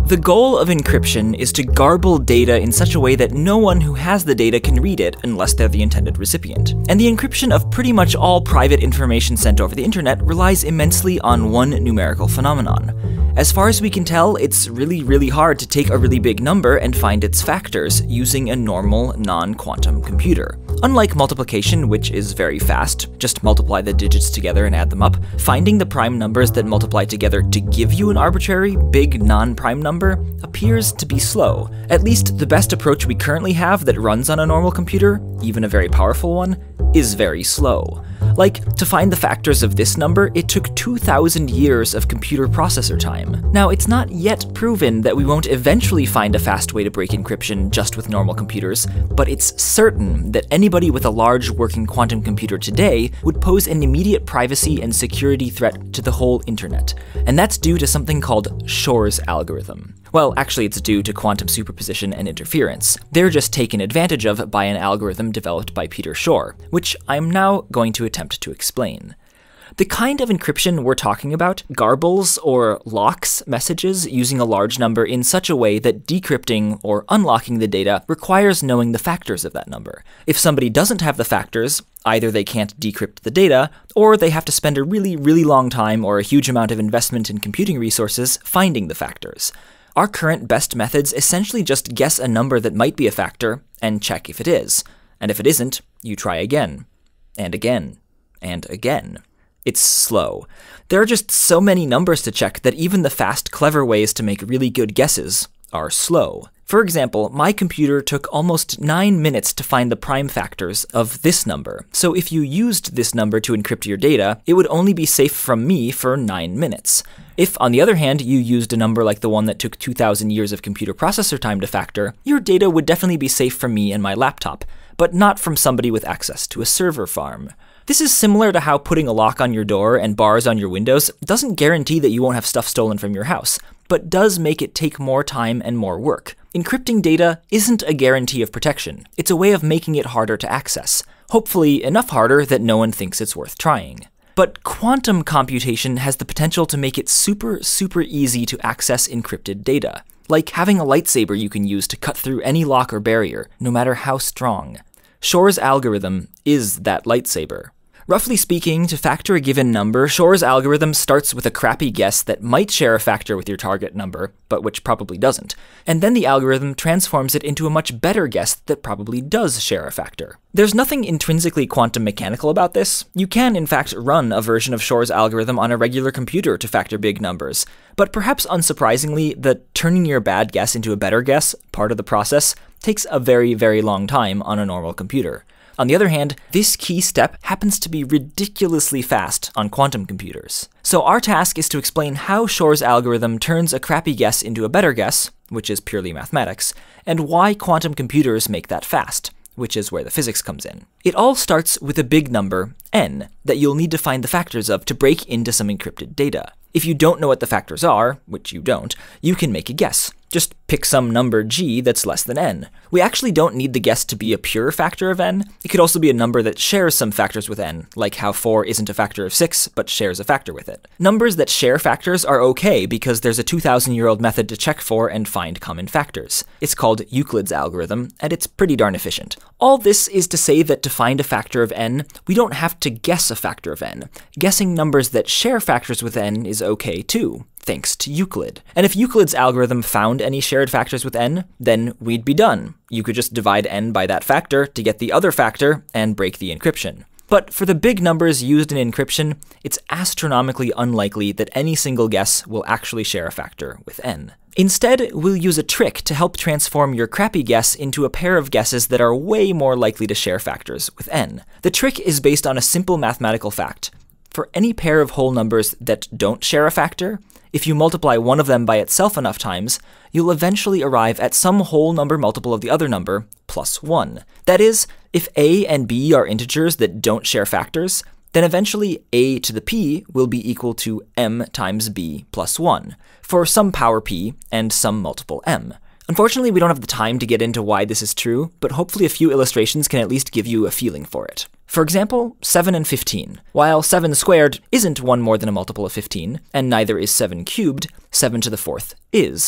The goal of encryption is to garble data in such a way that no one who has the data can read it unless they're the intended recipient. And the encryption of pretty much all private information sent over the internet relies immensely on one numerical phenomenon. As far as we can tell, it's really hard to take a really big number and find its factors using a normal, non-quantum computer. Unlike multiplication, which is very fast, just multiply the digits together and add them up, finding the prime numbers that multiply together to give you an arbitrary, big non-prime number appears to be slow. At least the best approach we currently have that runs on a normal computer, even a very powerful one, is very slow. Like, to find the factors of this number, it took 2,000 years of computer processor time. Now, it's not yet proven that we won't eventually find a fast way to break encryption just with normal computers, but it's certain that anybody with a large working quantum computer today would pose an immediate privacy and security threat to the whole internet. And that's due to something called Shor's algorithm. Well, actually it's due to quantum superposition and interference. They're just taken advantage of by an algorithm developed by Peter Shor, which I'm now going to attempt to explain. The kind of encryption we're talking about garbles or locks messages using a large number in such a way that decrypting or unlocking the data requires knowing the factors of that number. If somebody doesn't have the factors, either they can't decrypt the data, or they have to spend a really long time or a huge amount of investment in computing resources finding the factors. Our current best methods essentially just guess a number that might be a factor and check if it is. And if it isn't, you try again, and again, and again. It's slow. There are just so many numbers to check that even the fast, clever ways to make really good guesses are slow. For example, my computer took almost 9 minutes to find the prime factors of this number. So if you used this number to encrypt your data, it would only be safe from me for 9 minutes. If, on the other hand, you used a number like the one that took 2,000 years of computer processor time to factor, your data would definitely be safe from me and my laptop, but not from somebody with access to a server farm. This is similar to how putting a lock on your door and bars on your windows doesn't guarantee that you won't have stuff stolen from your house, but does make it take more time and more work. Encrypting data isn't a guarantee of protection. It's a way of making it harder to access. Hopefully enough harder that no one thinks it's worth trying. But quantum computation has the potential to make it super easy to access encrypted data. Like having a lightsaber you can use to cut through any lock or barrier, no matter how strong. Shor's algorithm is that lightsaber. Roughly speaking, to factor a given number, Shor's algorithm starts with a crappy guess that might share a factor with your target number, but which probably doesn't. And then the algorithm transforms it into a much better guess that probably does share a factor. There's nothing intrinsically quantum mechanical about this. You can, in fact, run a version of Shor's algorithm on a regular computer to factor big numbers. But perhaps unsurprisingly, the turning your bad guess into a better guess part of the process takes a very long time on a normal computer. On the other hand, this key step happens to be ridiculously fast on quantum computers. So our task is to explain how Shor's algorithm turns a crappy guess into a better guess, which is purely mathematics, and why quantum computers make that fast, which is where the physics comes in. It all starts with a big number, n, that you'll need to find the factors of to break into some encrypted data. If you don't know what the factors are, which you don't, you can make a guess. Just pick some number g that's less than n. We actually don't need the guess to be a pure factor of n. It could also be a number that shares some factors with n, like how 4 isn't a factor of 6, but shares a factor with it. Numbers that share factors are okay because there's a 2,000-year-old method to check for and find common factors. It's called Euclid's algorithm, and it's pretty darn efficient. All this is to say that to find a factor of n, we don't have to guess a factor of n. Guessing numbers that share factors with n is okay too, thanks to Euclid. And if Euclid's algorithm found any shared factors with n, then we'd be done. You could just divide n by that factor to get the other factor and break the encryption. But for the big numbers used in encryption, it's astronomically unlikely that any single guess will actually share a factor with n. Instead, we'll use a trick to help transform your crappy guess into a pair of guesses that are way more likely to share factors with n. The trick is based on a simple mathematical fact. For any pair of whole numbers that don't share a factor, if you multiply one of them by itself enough times, you'll eventually arrive at some whole number multiple of the other number, plus 1. That is, if a and b are integers that don't share factors, then eventually a to the p will be equal to m times b plus 1, for some power p and some multiple m. Unfortunately, we don't have the time to get into why this is true, but hopefully a few illustrations can at least give you a feeling for it. For example, 7 and 15. While 7 squared isn't one more than a multiple of 15, and neither is 7 cubed, 7 to the 4th is.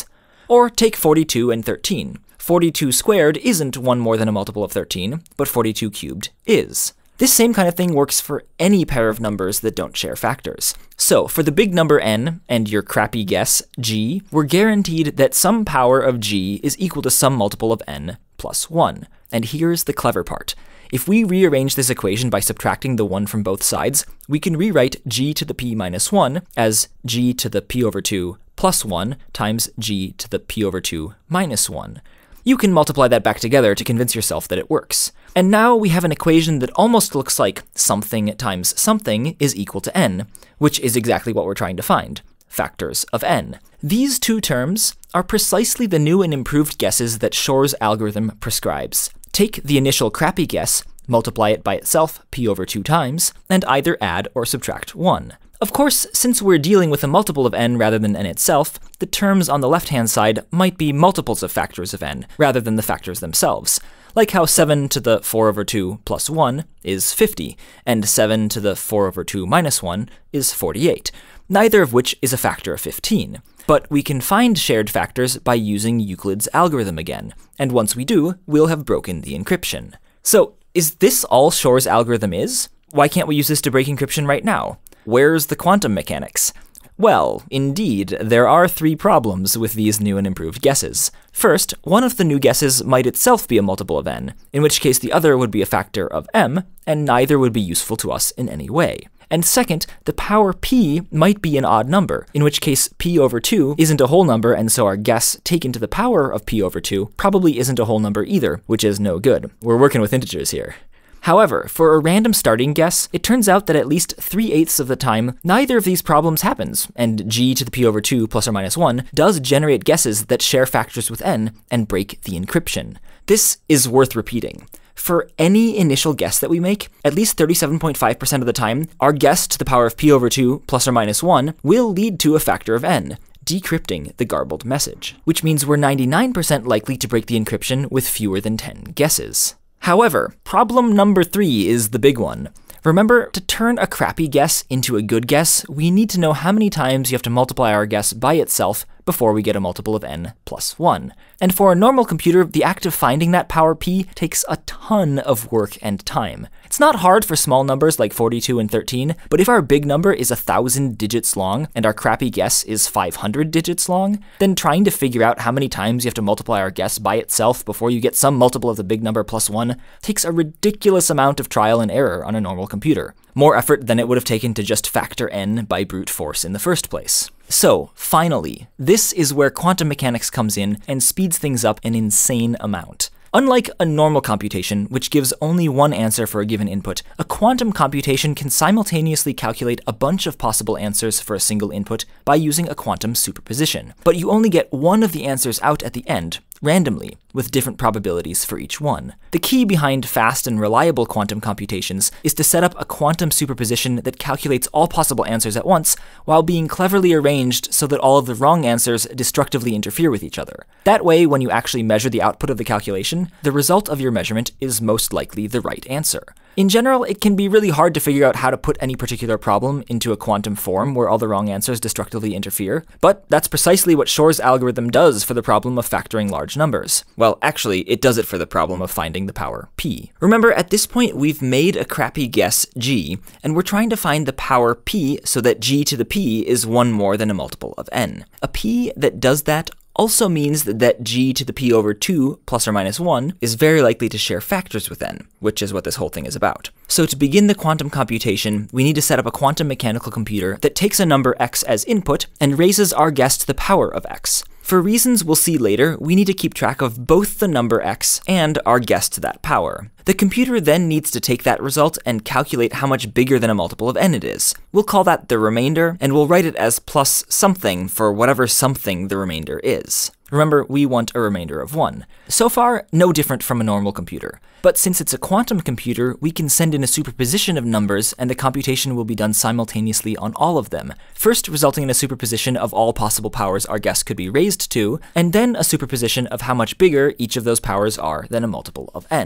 Or take 42 and 13. 42 squared isn't one more than a multiple of 13, but 42 cubed is. This same kind of thing works for any pair of numbers that don't share factors. So, for the big number n, and your crappy guess, g, we're guaranteed that some power of g is equal to some multiple of n plus 1. And here's the clever part. If we rearrange this equation by subtracting the 1 from both sides, we can rewrite g to the p minus 1 as g to the p over 2 plus 1 times g to the p over 2 minus 1. You can multiply that back together to convince yourself that it works. And now we have an equation that almost looks like something times something is equal to n, which is exactly what we're trying to find, factors of n. These two terms are precisely the new and improved guesses that Shor's algorithm prescribes. Take the initial crappy guess, multiply it by itself p over 2 times, and either add or subtract 1. Of course, since we're dealing with a multiple of n rather than n itself, the terms on the left-hand side might be multiples of factors of n, rather than the factors themselves, like how 7 to the 4 over 2 plus 1 is 50, and 7 to the 4 over 2 minus 1 is 48, neither of which is a factor of 15. But we can find shared factors by using Euclid's algorithm again, and once we do, we'll have broken the encryption. So, is this all Shor's algorithm is? Why can't we use this to break encryption right now? Where's the quantum mechanics? Well, indeed, there are 3 problems with these new and improved guesses. First, one of the new guesses might itself be a multiple of n, in which case the other would be a factor of m, and neither would be useful to us in any way. And second, the power p might be an odd number, in which case p over 2 isn't a whole number, and so our guess taken to the power of p over 2 probably isn't a whole number either, which is no good. We're working with integers here. However, for a random starting guess, it turns out that at least 3/8 of the time, neither of these problems happens, and g to the p over 2 plus or minus 1 does generate guesses that share factors with n and break the encryption. This is worth repeating. For any initial guess that we make, at least 37.5% of the time, our guess to the power of p over 2 plus or minus 1 will lead to a factor of n, decrypting the garbled message, which means we're 99% likely to break the encryption with fewer than 10 guesses. However, problem number 3 is the big one. Remember, to turn a crappy guess into a good guess, we need to know how many times you have to multiply our guess by itself before we get a multiple of n plus 1. And for a normal computer, the act of finding that power p takes a ton of work and time. It's not hard for small numbers like 42 and 13, but if our big number is 1,000 digits long and our crappy guess is 500 digits long, then trying to figure out how many times you have to multiply our guess by itself before you get some multiple of the big number plus 1 takes a ridiculous amount of trial and error on a normal computer. More effort than it would have taken to just factor n by brute force in the first place. So, finally, this is where quantum mechanics comes in and speeds things up an insane amount. Unlike a normal computation, which gives only one answer for a given input, a quantum computation can simultaneously calculate a bunch of possible answers for a single input by using a quantum superposition. But you only get one of the answers out at the end, randomly, with different probabilities for each one. The key behind fast and reliable quantum computations is to set up a quantum superposition that calculates all possible answers at once, while being cleverly arranged so that all of the wrong answers destructively interfere with each other. That way, when you actually measure the output of the calculation, the result of your measurement is most likely the right answer. In general, it can be really hard to figure out how to put any particular problem into a quantum form where all the wrong answers destructively interfere, but that's precisely what Shor's algorithm does for the problem of factoring large numbers. Well, actually, it does it for the problem of finding the power p. Remember, at this point, we've made a crappy guess g, and we're trying to find the power p so that g to the p is one more than a multiple of n. A p that does that also means that g to the p over 2 plus or minus 1 is very likely to share factors with n, which is what this whole thing is about. So to begin the quantum computation, we need to set up a quantum mechanical computer that takes a number x as input and raises our guess to the power of x. For reasons we'll see later, we need to keep track of both the number x and our guess to that power. The computer then needs to take that result and calculate how much bigger than a multiple of n it is. We'll call that the remainder, and we'll write it as plus something for whatever something the remainder is. Remember, we want a remainder of 1. So far, no different from a normal computer. But since it's a quantum computer, we can send in a superposition of numbers, and the computation will be done simultaneously on all of them, first resulting in a superposition of all possible powers our guess could be raised to, and then a superposition of how much bigger each of those powers are than a multiple of n.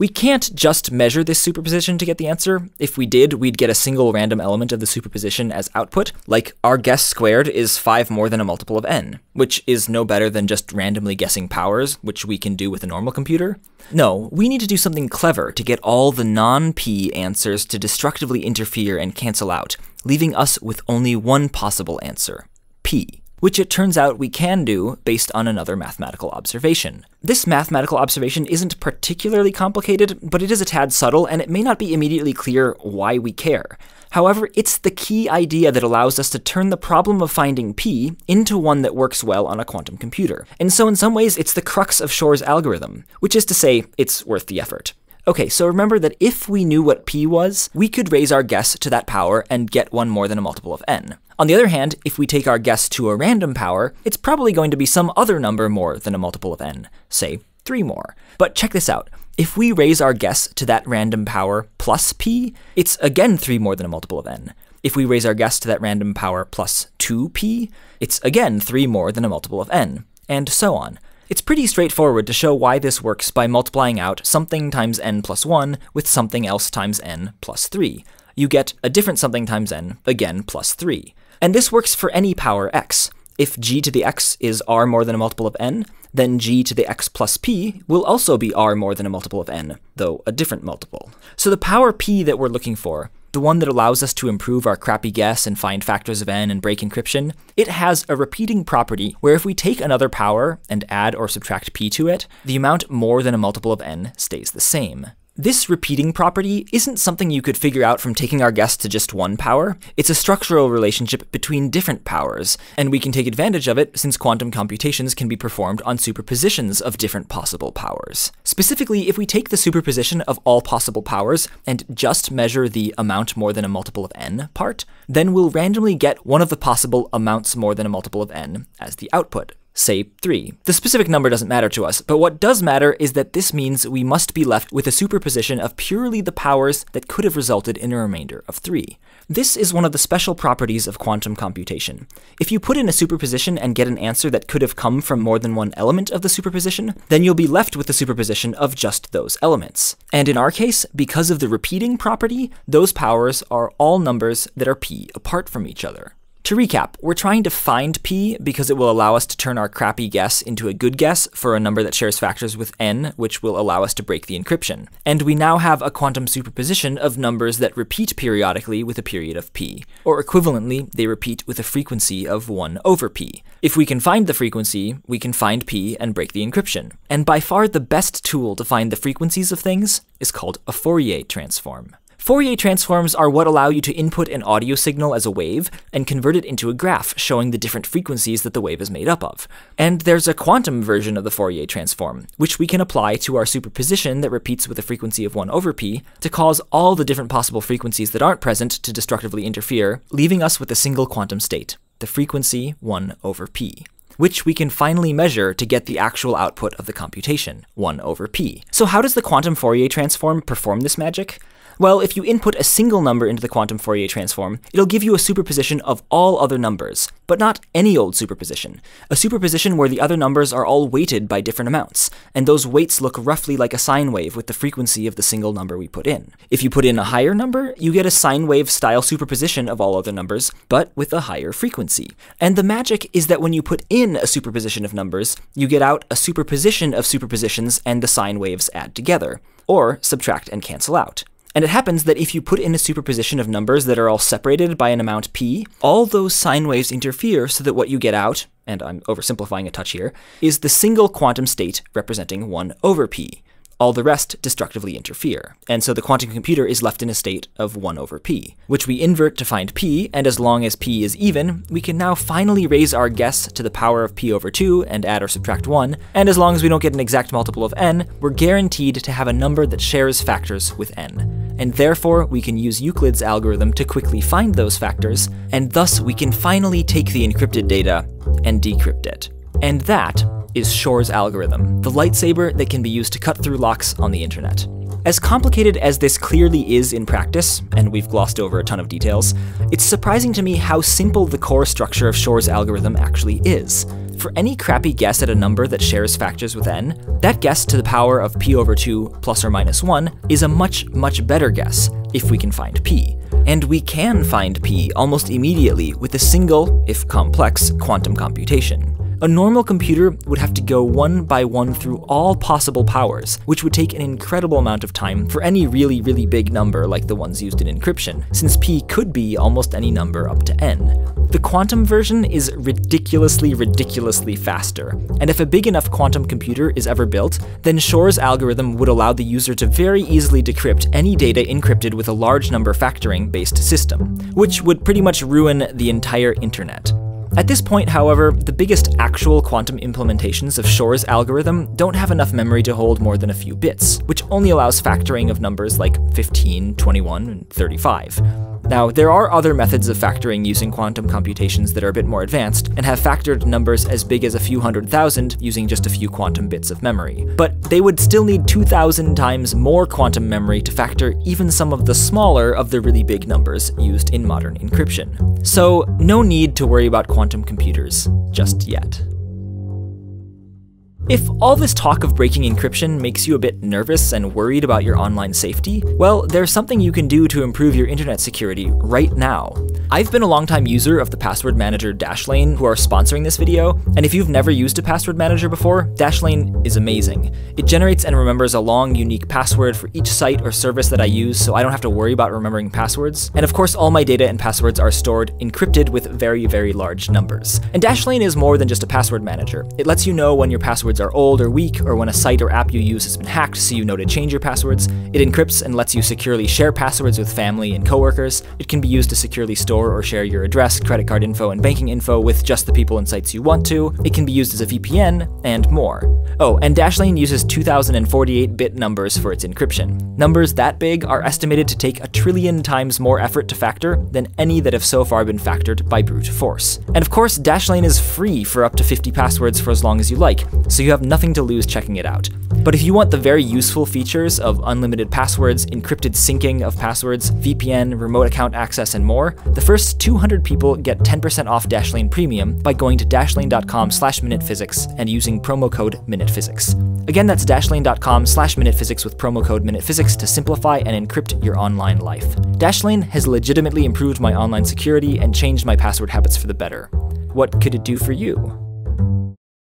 We can't just measure this superposition to get the answer. If we did, we'd get a single random element of the superposition as output, like our guess squared is 5 more than a multiple of n, which is no better than just randomly guessing powers, which we can do with a normal computer. No, we need to do something clever to get all the non-p answers to destructively interfere and cancel out, leaving us with only one possible answer, p. Which it turns out we can do based on another mathematical observation. This mathematical observation isn't particularly complicated, but it is a tad subtle, and it may not be immediately clear why we care. However, it's the key idea that allows us to turn the problem of finding p into one that works well on a quantum computer. And so in some ways, it's the crux of Shor's algorithm, which is to say, it's worth the effort. Okay, so remember that if we knew what p was, we could raise our guess to that power and get one more than a multiple of n. On the other hand, if we take our guess to a random power, it's probably going to be some other number more than a multiple of n, say 3 more. But check this out. If we raise our guess to that random power plus p, it's again 3 more than a multiple of n. If we raise our guess to that random power plus 2p, it's again 3 more than a multiple of n, and so on. It's pretty straightforward to show why this works by multiplying out something times n plus 1 with something else times n plus 3. You get a different something times n, again plus 3. And this works for any power x. If g to the x is r more than a multiple of n, then g to the x plus p will also be r more than a multiple of n, though a different multiple. So the power p that we're looking for, the one that allows us to improve our crappy guess and find factors of n and break encryption, it has a repeating property where if we take another power and add or subtract p to it, the amount more than a multiple of n stays the same. This repeating property isn't something you could figure out from taking our guess to just one power. It's a structural relationship between different powers, and we can take advantage of it since quantum computations can be performed on superpositions of different possible powers. Specifically, if we take the superposition of all possible powers and just measure the amount more than a multiple of n part, then we'll randomly get one of the possible amounts more than a multiple of n as the output. Say 3. The specific number doesn't matter to us, but what does matter is that this means we must be left with a superposition of purely the powers that could have resulted in a remainder of 3. This is one of the special properties of quantum computation. If you put in a superposition and get an answer that could have come from more than one element of the superposition, then you'll be left with the superposition of just those elements. And in our case, because of the repeating property, those powers are all numbers that are p apart from each other. To recap, we're trying to find p because it will allow us to turn our crappy guess into a good guess for a number that shares factors with n, which will allow us to break the encryption. And we now have a quantum superposition of numbers that repeat periodically with a period of p, or equivalently, they repeat with a frequency of 1 over p. If we can find the frequency, we can find p and break the encryption. And by far the best tool to find the frequencies of things is called a Fourier transform. Fourier transforms are what allow you to input an audio signal as a wave and convert it into a graph showing the different frequencies that the wave is made up of. And there's a quantum version of the Fourier transform, which we can apply to our superposition that repeats with a frequency of 1 over p to cause all the different possible frequencies that aren't present to destructively interfere, leaving us with a single quantum state, the frequency 1 over p. Which we can finally measure to get the actual output of the computation, 1 over p. So how does the quantum Fourier transform perform this magic? Well, if you input a single number into the quantum Fourier transform, it'll give you a superposition of all other numbers, but not any old superposition. A superposition where the other numbers are all weighted by different amounts, and those weights look roughly like a sine wave with the frequency of the single number we put in. If you put in a higher number, you get a sine wave style superposition of all other numbers, but with a higher frequency. And the magic is that when you put in a superposition of numbers, you get out a superposition of superpositions and the sine waves add together, or subtract and cancel out. And it happens that if you put in a superposition of numbers that are all separated by an amount p, all those sine waves interfere so that what you get out, and I'm oversimplifying a touch here, is the single quantum state representing 1 over p. All the rest destructively interfere, and so the quantum computer is left in a state of 1 over p, which we invert to find p, and as long as p is even, we can now finally raise our guess to the power of p over 2 and add or subtract 1, and as long as we don't get an exact multiple of n, we're guaranteed to have a number that shares factors with n. And therefore, we can use Euclid's algorithm to quickly find those factors, and thus we can finally take the encrypted data and decrypt it. And that is Shor's algorithm, the lightsaber that can be used to cut through locks on the internet. As complicated as this clearly is in practice, and we've glossed over a ton of details, it's surprising to me how simple the core structure of Shor's algorithm actually is. For any crappy guess at a number that shares factors with n, that guess to the power of p over 2 plus or minus 1 is a much, much better guess if we can find p. And we can find p almost immediately with a single, if complex, quantum computation. A normal computer would have to go one by one through all possible powers, which would take an incredible amount of time for any really, really big number like the ones used in encryption, since p could be almost any number up to n. The quantum version is ridiculously, ridiculously faster, and if a big enough quantum computer is ever built, then Shor's algorithm would allow the user to very easily decrypt any data encrypted with a large number factoring-based system, which would pretty much ruin the entire internet. At this point, however, the biggest actual quantum implementations of Shor's algorithm don't have enough memory to hold more than a few bits, which only allows factoring of numbers like 15, 21, and 35. Now, there are other methods of factoring using quantum computations that are a bit more advanced, and have factored numbers as big as a few 100,000 using just a few quantum bits of memory. But they would still need 2,000 times more quantum memory to factor even some of the smaller of the really big numbers used in modern encryption. So, no need to worry about quantum computers just yet. If all this talk of breaking encryption makes you a bit nervous and worried about your online safety, well, there's something you can do to improve your internet security right now. I've been a longtime user of the password manager Dashlane, who are sponsoring this video, and if you've never used a password manager before, Dashlane is amazing. It generates and remembers a long, unique password for each site or service that I use, so I don't have to worry about remembering passwords. And of course, all my data and passwords are stored encrypted with very, very large numbers. And Dashlane is more than just a password manager. It lets you know when your passwords are old or weak, or when a site or app you use has been hacked so you know to change your passwords. It encrypts and lets you securely share passwords with family and coworkers. It can be used to securely store or share your address, credit card info, and banking info with just the people and sites you want to. It can be used as a VPN, and more. Oh, and Dashlane uses 2048-bit numbers for its encryption. Numbers that big are estimated to take 1 trillion times more effort to factor than any that have so far been factored by brute force. And of course, Dashlane is free for up to 50 passwords for as long as you like, so you have nothing to lose checking it out. But if you want the very useful features of unlimited passwords, encrypted syncing of passwords, VPN, remote account access, and more, the first 200 people get 10% off Dashlane Premium by going to dashlane.com/minutephysics and using promo code minutephysics. Again, that's dashlane.com/minutephysics with promo code minutephysics to simplify and encrypt your online life. Dashlane has legitimately improved my online security and changed my password habits for the better. What could it do for you?